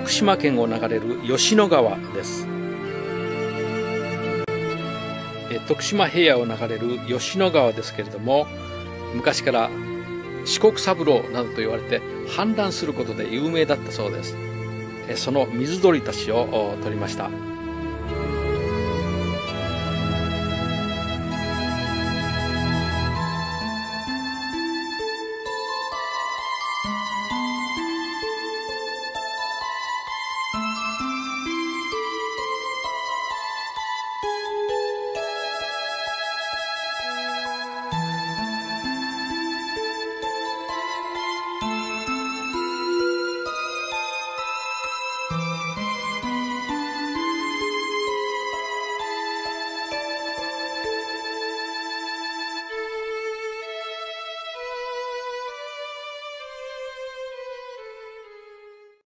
徳島県を流れる吉野川です。徳島平野を流れる吉野川ですけれども、昔から四国三郎などと言われて氾濫することで有名だったそうです。その水鳥たちを撮りました。